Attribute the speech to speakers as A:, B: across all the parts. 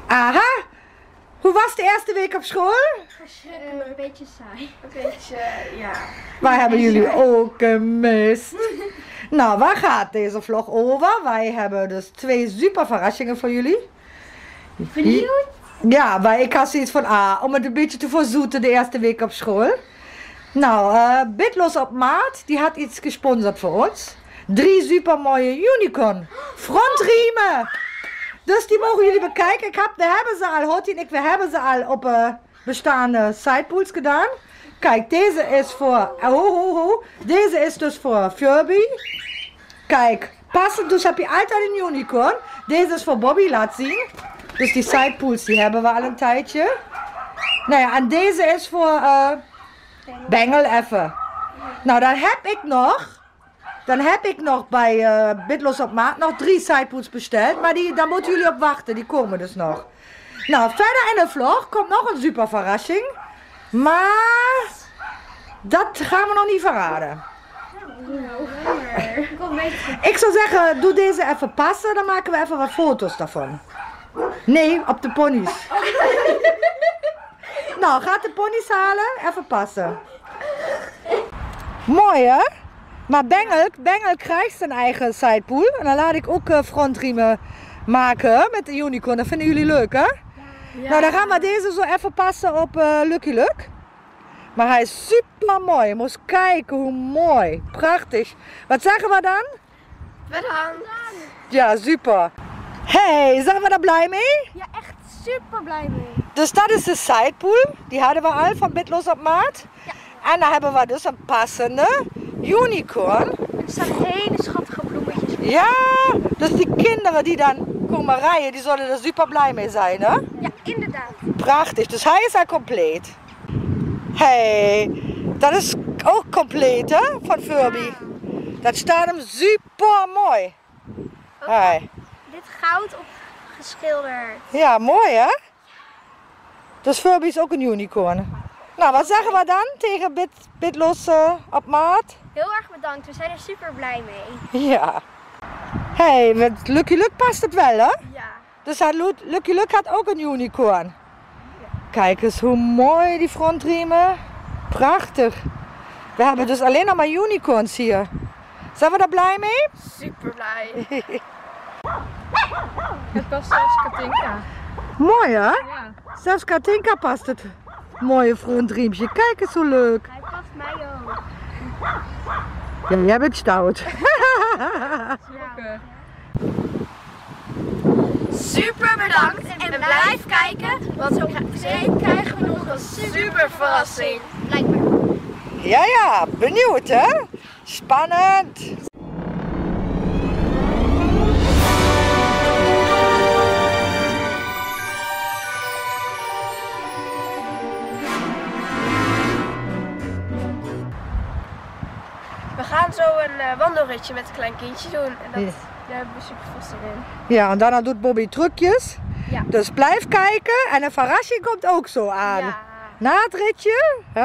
A: Aha! Hoe was de eerste week op school?
B: Verschrikkelijk. Een beetje saai.
C: Een beetje, ja.
A: Wij hebben jullie ook gemist. Nou, waar gaat deze vlog over? Wij hebben dus 2 super verrassingen voor jullie.
B: Benieuwd?
A: Ja, ik had zoiets van, om het een beetje te verzoeten de eerste week op school. Nou, Bitlos op maat, die had iets gesponsord voor ons. 3 super mooie unicorn frontriemen. Dus die mogen jullie bekijken. We hebben ze al, Horty en ik, we hebben ze al op bestaande sidepools gedaan. Kijk, deze is voor, deze is dus voor Furby. Kijk, passend, dus heb je altijd een unicorn. Deze is voor Bobby, laat zien. Dus die sidepools, die hebben we al een tijdje. Nou ja, en deze is voor Bengel even. Nou, dan heb ik nog bij Bitlos op maat nog 3 sidepools besteld. Maar daar moeten jullie op wachten, die komen dus nog. Nou, verder in de vlog komt nog een super verrassing. Maar dat gaan we nog niet verraden. Ik zou zeggen, doe deze even passen, dan maken we even wat foto's daarvan. Nee, op de ponies. Nou, gaat de ponies halen, even passen. Mooi hè? Maar Bengel krijgt zijn eigen sidepool. En dan laat ik ook frontriemen maken met de unicorn. Dat vinden jullie leuk hè? Ja. Nou, dan gaan we deze zo even passen op Lucky Luke. Maar hij is super mooi. Je moet kijken hoe mooi. Prachtig. Wat zeggen we dan?
C: Bedankt.
A: Ja, super. Hey, zijn we daar blij mee?
B: Ja, echt super blij mee.
A: Dus dat is de sidepool. Die hadden we al van Bitlos op maat.
B: Ja.
A: En dan hebben we dus een passende unicorn.
B: Er staan hele schattige bloemetjes op.
A: Ja, dus die kinderen die dan komen rijden, die zullen er super blij mee zijn hè?
B: Ja, inderdaad.
A: Prachtig, dus hij is al compleet. Hey, dat is ook compleet hè, van Furby. Dat staat hem super mooi. Hey.
B: Dit goud op geschilderd.
A: Ja, mooi hè? Dus Furby is ook een unicorn. Nou, wat zeggen we dan tegen Bitlos op maat?
B: Heel erg bedankt, we zijn er super blij mee.
A: Ja. Hey, met Lucky Luke past het wel hè?
B: Ja.
A: Dus Lucky Luke had ook een unicorn. Kijk eens hoe mooi die frontriemen. Prachtig. We hebben dus alleen nog maar unicorns hier. Zijn we daar blij mee?
C: Super blij. Het past zelfs Katinka.
A: Mooi hè?
C: Ja.
A: Zelfs Katinka past het mooie frontriempje. Kijk eens hoe leuk.
B: Hij past mij ook.
A: Ja, jij bent stout.
C: Super bedankt en blijf kijken, want zo krijgen we nog een super verrassing.
B: Blijkbaar.
A: Ja, benieuwd hè? Spannend.
C: We gaan zo een wandelritje met een klein kindje doen en daar hebben we super veel zin in.
A: Ja, en daarna doet Bobby trucjes.
C: Ja.
A: Dus blijf kijken en een verrassing komt ook zo aan.
C: Ja.
A: Na het ritje, hè?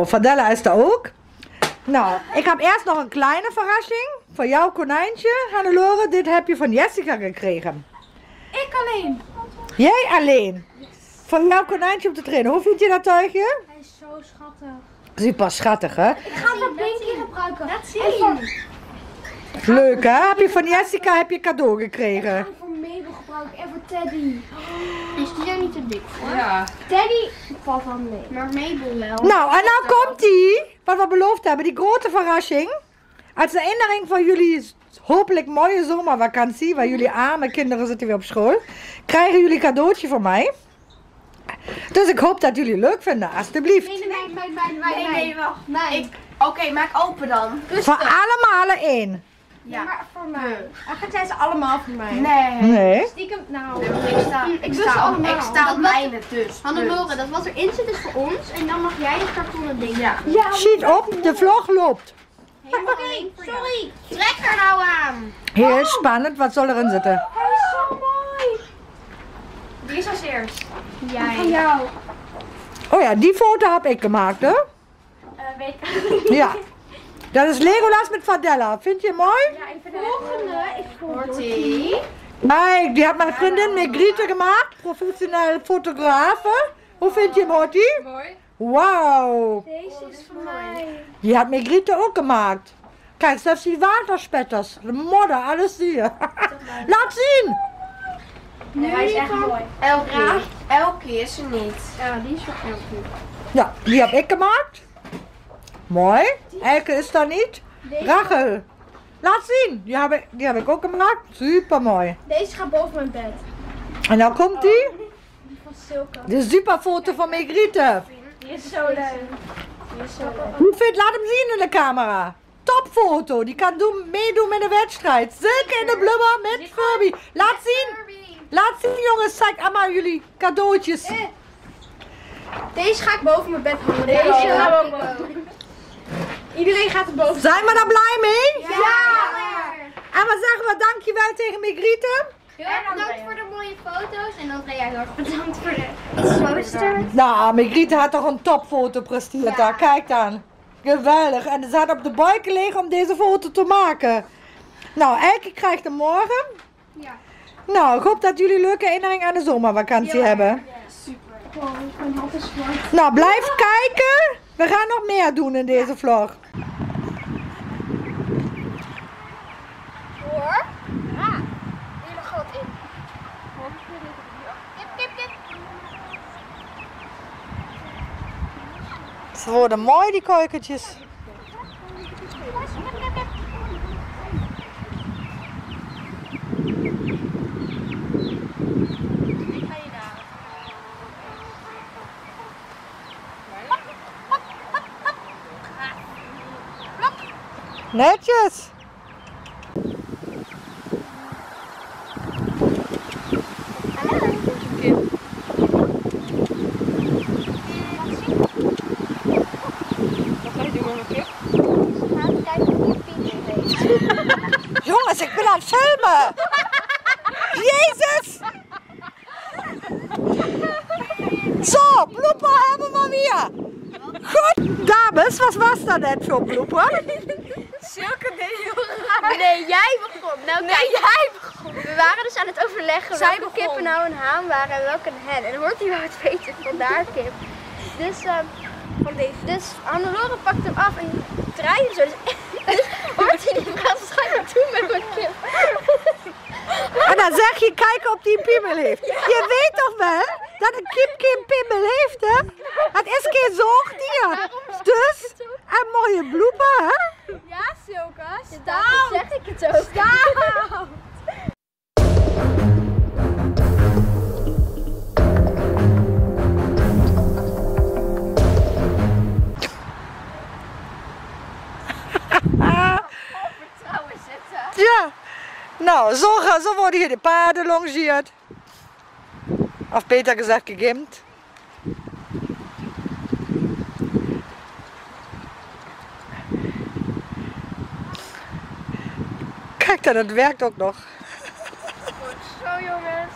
A: Nou, Fadella is er ook. Nou, ik heb eerst nog een kleine verrassing. Voor jouw konijntje, Hannelore. Dit heb je van Jessica gekregen.
C: Ik alleen.
A: Jij alleen. Van jouw konijntje op de trainen. Hoe vind je dat tuigje?
B: Hij is zo schattig.
A: Super schattig, hè?
B: Ik ga het op Pinky gebruiken. Dat zie
C: je.
A: Leuk, hè? Heb je van Jessica cadeau gekregen?
B: Ik ga hem voor Mabel gebruiken en voor Teddy. Is die daar niet te dik voor?
C: Ja.
B: Teddy valt wel mee. Maar Mabel wel.
A: Nou, en nou komt die, wat we beloofd hebben, die grote verrassing. Als herinnering van jullie hopelijk mooie zomervakantie, waar jullie arme kinderen zitten weer op school, krijgen jullie een cadeautje van mij. Dus ik hoop dat jullie het leuk vinden, alstublieft.
B: Nee, wacht.
C: Oké, maak open dan.
A: Voor allemaal één.
C: Ja.
B: Maar voor mij. Eigenlijk zijn ze allemaal voor mij.
C: Nee.
A: Nee.
B: Stiekem, nou.
C: Ik sta op mijne dus.
B: Hannelore, dat wat erin zit is voor ons. En dan mag jij het kartonnen ding.
C: Ja.
A: Schiet op, de vlog loopt.
B: Oké, sorry. Trek er nou aan.
A: Heel spannend, wat zal erin zitten?
B: Hij is zo mooi.
C: Wie is als eerst?
B: Jij. Van jou.
A: Oh ja, die foto heb ik gemaakt, hè?
C: Weet ik.
A: Ja. Dat is Legolas met Fadella. Vind je het mooi?
C: Ja, ik vind
B: Volgende is voor
C: Hortie.
A: Kijk, die had mijn vriendin Margriete gemaakt. Professioneel fotografe. Hoe vind je hem, Hortie?
C: Mooi.
A: Wauw.
B: Deze is voor mij.
A: Die had Margriete ook gemaakt. Kijk, zelfs die waterspetters. De modder, alles zie je. Laat zien.
C: Nee, hij is echt mooi. Elke is er niet.
B: Ja, die is voor Elke.
A: Ja, die heb ik gemaakt. Mooi. Elke is er niet. Rachel. Laat zien. Die heb ik ook gemaakt. Super mooi.
B: Deze gaat boven mijn bed.
A: En dan komt die.
B: Die van Silke.
A: De super foto van Margriete.
B: Die is zo leuk. Die is zo leuk.
A: Hoe vindt? Laat hem zien in de camera. Topfoto. Die kan meedoen met de wedstrijd. Zeker in de blubber met Furby. Laat zien. Laat zien, jongens. Zeig allemaal jullie cadeautjes.
B: Deze ga ik boven mijn bed hangen.
C: Deze
B: Deze
C: gaan we ook
B: boven. Iedereen gaat er boven.
A: Zijn we daar blij mee?
B: Ja!
A: En wat zeggen we dankjewel tegen Margriete?
B: Heel erg bedankt voor de mooie foto's. En Andrea heel erg bedankt voor de poster.
A: Nou, Margriete had toch een topfoto presteerd daar. Kijk dan. Geweldig. En ze had op de buik gelegen om deze foto te maken. Nou, Elke krijgt hem morgen.
B: Ja.
A: Nou, ik hoop dat jullie leuke herinneringen aan de zomervakantie hebben.
B: Wow, mijn hand is zwart.
A: Nou, blijf kijken. We gaan nog meer doen in deze vlog.
B: Hoor. Ja. Hele groot in. Kip, kip, kip.
A: Ze worden mooi, die kuikentjes. Netjes. Jongens, ik ben aan het filmen. Jezus. Zo, blooper hebben we weer. Goed, dames, wat was dat net voor blooper?
C: Zulke dingen. Nee, jij begon. Nou, nee, jij begon.
B: We waren dus aan het overleggen welke kippen nou een haan waren en welke een hen. En Hortie wou het weten, vandaar kip. Dus Hannelore pakt hem af en draait hem zo. Dus Hortie die gaat wat ga je nou doen met mijn kip?
A: En dan zeg je, kijk of die een piemel heeft. Je weet toch wel dat een kip geen piemel heeft, hè? Het is geen zoogdier. Dus, een mooie blooper, hè?
B: Ja, Silke. Daarom zeg ik het ook. Stout.
C: Vertrouwen zitten.
A: Ja. Nou, zo worden hier de paarden longeerd. Of beter gezegd gegimd. Kijk dan, het werkt ook nog.
C: Goed zo, jongens.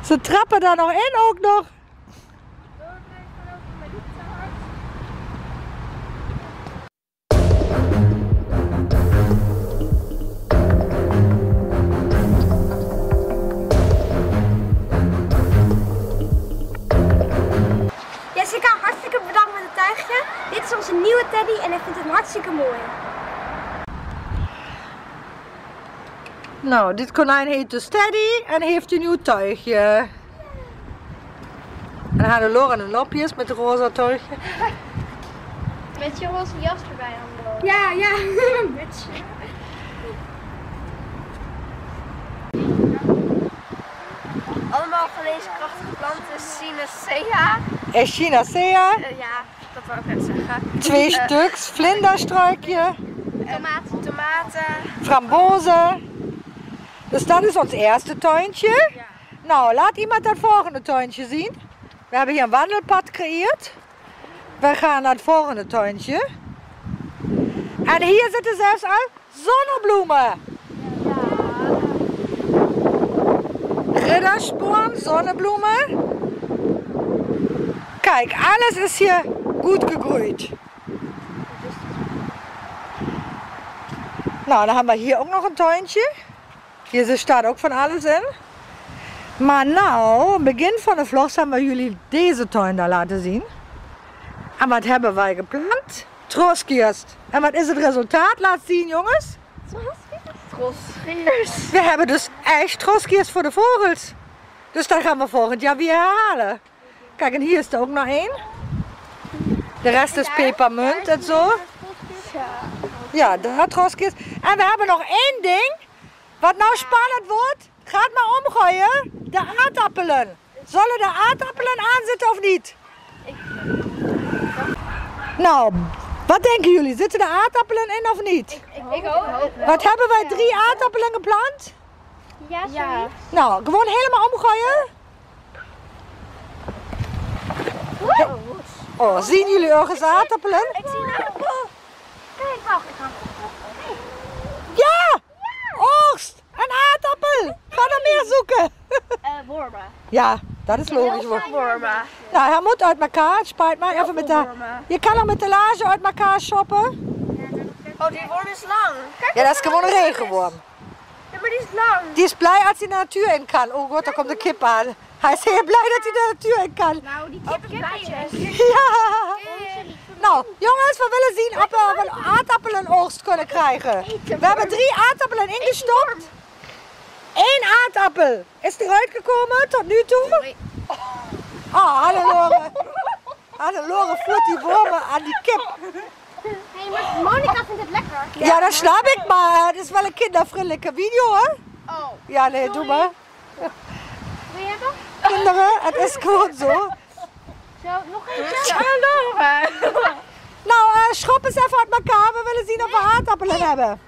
A: Ze trappen daar nog in ook nog.
B: Jessica, hartstikke bedankt met het tuigje. Dit is onze nieuwe teddy en ik vind hem hartstikke mooi.
A: Nou, dit konijn heet dus Teddy en heeft een nieuw tuigje. En gaan de Lauren en lopjes met de roze tuigje.
B: Met je roze jas erbij aan. Ja, ja.
C: Allemaal van deze krachtige planten, Sinacea.
A: Echinacea,
C: Ja, dat wou ik net zeggen.
A: 2 stuks, vlinderstruikje,
C: Tomaten.
A: frambozen. Dus dat is ons eerste tuintje.
C: Ja.
A: Nou, laat iemand dat volgende tuintje zien. We hebben hier een wandelpad gecreëerd. We gaan naar het volgende tuintje. En hier zitten zelfs al zonnebloemen. Ridderspoorn, zonnebloemen. Kijk, alles is hier goed gegroeid. Nou, dan hebben we hier ook nog een tuintje. Hier staat ook van alles in. Maar nou, begin van de vlog gaan we jullie deze tuin daar laten zien. En wat hebben wij geplant? Troskierst. En wat is het resultaat? Laat zien, jongens.
C: Troskiers.
A: We hebben dus echt troskierst voor de vogels. Dus dat gaan we volgend jaar weer herhalen. Kijk, en hier is er ook nog één. De rest is pepermunt en zo. Ja, daar troskierst. En we hebben nog één ding. Wat nou spannend wordt, gaat maar omgooien. De aardappelen. Zullen de aardappelen aanzitten of niet? Nou, wat denken jullie? Zitten de aardappelen in of niet?
B: Ik hoop.
A: Wat hebben wij? 3 aardappelen geplant?
B: Ja, sorry.
A: Nou, gewoon helemaal omgooien. Oh, zien jullie ergens aardappelen?
B: Ik zie een aardappel. Kijk, wacht. Ik ga.
A: Ja! Oogst! Een aardappel! Ga er meer zoeken.
B: Wormen.
A: Ja, dat is logisch.
C: Wormen.
A: Nou, hij moet uit elkaar. Spuit maar even met de... Je kan hem met de lage uit elkaar shoppen.
C: Oh, die worm is lang. Kijk,
A: Ja, dat is gewoon een regenworm.
C: ja, maar die is lang.
A: Die is blij als hij de natuur in kan. Oh god, daar komt de kip aan. Hij is heel blij dat hij de natuur in kan.
B: Nou, die kip is blij.
A: Ja! Nou, jongens, we willen zien of we een aardappelenoogst kunnen krijgen. We hebben 3 aardappelen ingestopt. 1 aardappel is eruit gekomen tot nu toe. Oh, Hannelore. Hannelore voert die wormen aan die kip.
B: Hey, maar Monica vindt het lekker.
A: Ja, dat snap ik, maar het is wel een kindervriendelijke video, hè?
B: Oh.
A: Ja, nee, doe maar.
B: Wil je hebben?
A: Kinderen, het is gewoon zo.
B: Zo, nog eentje?
A: Nou, schop eens even uit elkaar. We willen zien of we aardappelen hebben.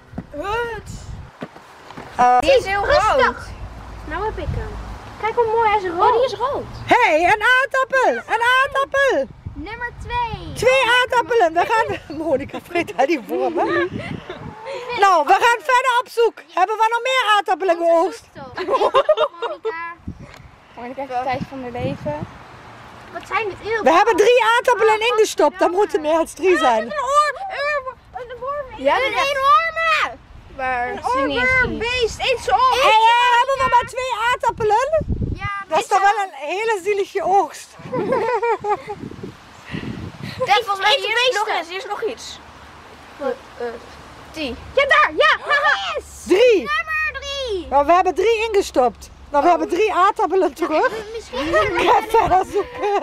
C: Die is heel
B: Rustig.
C: rood.
B: Nou heb ik hem. Kijk hoe mooi hij is rood. Oh, die is rood.
A: Hé, een aardappel! Een aardappel!
B: Nummer 2.
A: 2 aardappelen. We gaan... Monica vreet al die wormen. Nou, we gaan verder op zoek. Hebben we nog meer aardappelen geoogst?
B: Monica.
C: Monica heeft de tijd van haar leven.
B: Wat zijn dit? Eeuw.
A: We hebben 3 aardappelen ingestopt. Dan moeten meer dan 3 zijn.
B: Een worm.
C: Ja,
B: Een wormen.
C: Maar
B: Beest. Eet ze op.
A: Hé, hebben we maar 2 aardappelen?
B: Ja,
A: Dat is toch wel een hele zielige oogst.
C: Kijk, volgens mij
B: Eet de
C: hier is nog
B: beesten.
C: iets. Hier is nog iets. Die.
B: Ja, daar. Ja. Yes.
A: 3.
B: Nummer 3.
A: Nou, we hebben 3 ingestopt. Nou, we hebben 3 aardappelen terug.
B: Misschien.
A: Ik ga verder zoeken.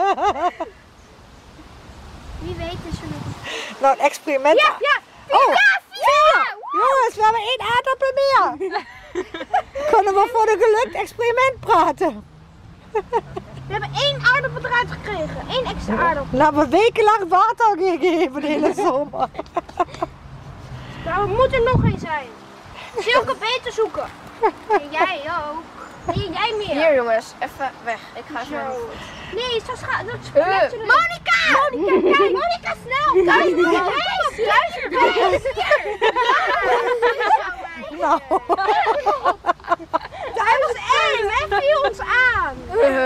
B: Wie weet is er nog.
A: Nou, een experiment.
B: Ja.
A: Oh,
B: 4.
A: jongens, we hebben 1 aardappel meer. Kunnen we voor een gelukt experiment praten?
B: We hebben 1 aardappel eruit gekregen. 1 extra aardappel.
A: Nou, we hebben wekenlang water gegeven de hele zomer.
B: Nou, er moet er nog één zijn. Silke, beter zoeken. En jij ook. Nee, jij meer.
C: Hier jongens, even weg. Ik ga zo.
B: Nee, zo gaat het. Monica! Monica, kijk! Monica, snel!
A: Nou,
B: Daar was 1. Hij viel ons aan.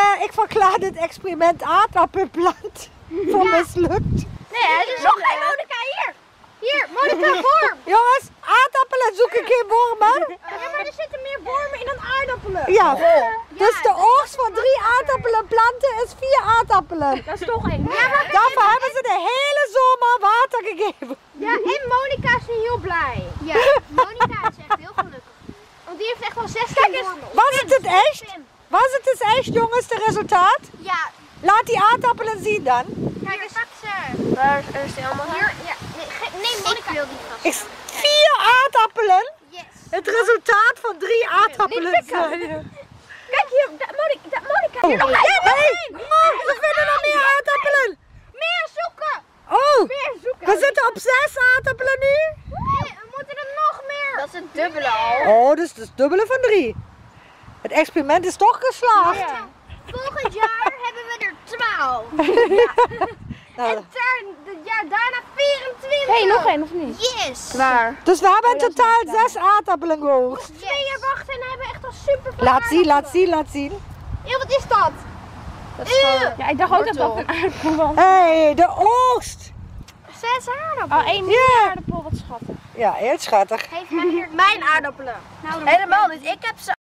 A: ik verklaar dit experiment aardappelplant voor mislukt.
B: Nee, het is nog geen Monica, hier. Hier, Monica, worm.
A: Jongens, aardappelen zoeken geen wormen.
B: Ja, maar er zitten meer wormen in dan aardappelen.
A: Ja, dus de oogst van 3 aardappelenplanten is 4 aardappelen.
B: Dat is toch één. Ja, maar
A: Daarvoor hebben ze de hele zomer water gegeven.
B: ja, en Monica is nu heel blij. Ja, Monica is echt heel gelukkig. Want die heeft echt al 16 wormen.
A: Was het het echt? Was het dus echt, jongens, de resultaat?
B: Ja,
A: Laat die aardappelen zien dan.
B: kijk eens.
C: Waar is die allemaal?
B: Hier, ja. Nee, Monica wil die vast.
A: Ik, 4 aardappelen.
B: Yes.
A: Het resultaat van 3 aardappelen.
B: Kijk hier, Monica. Hier nog
A: Hey, we vinden nog meer aardappelen.
B: meer zoeken.
A: Oh,
B: Meer zoeken.
A: we zitten op 6 aardappelen nu.
B: Nee, we moeten er nog meer.
C: Dat is het dubbele al.
A: Oh, dus het is dubbele van 3. Het experiment is toch geslaagd.
B: Ja. Volgend jaar hebben we er 12.
A: Nou,
B: En het jaar daarna 24. Hé, nog één of niet? Yes.
C: Waar?
A: dus we hebben in totaal 6 aardappelen geoogst.
B: 2 jaar wachten en hebben echt al super veel
A: Laat zien, laat zien, laat zien.
B: Wat is dat?
C: Dat is gewoon...
B: Ja, ik dacht ook dat dat een aardappel was.
A: Hé, de oogst.
B: 6 aardappelen. Oh, 1
A: Ja.
B: aardappel, wat schattig.
A: Ja, heel schattig.
B: Geef mij hier mijn aardappelen. Nou,
C: Helemaal niet. Ik heb ze.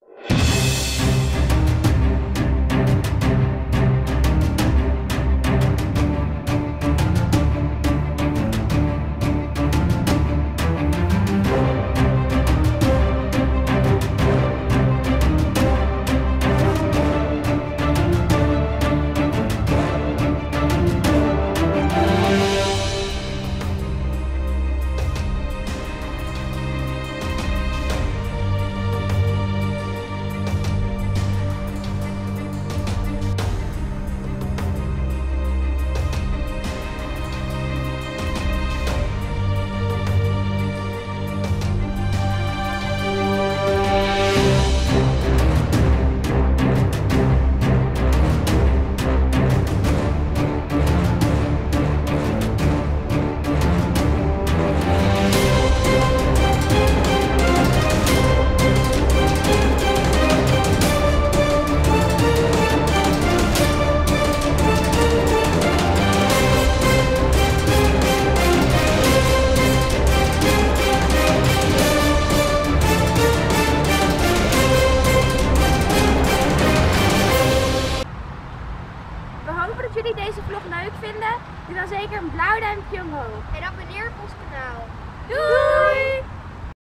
B: We hopen dat jullie deze vlog leuk vinden. Doe dan zeker een blauw duimpje omhoog. En abonneer op ons kanaal. Doei!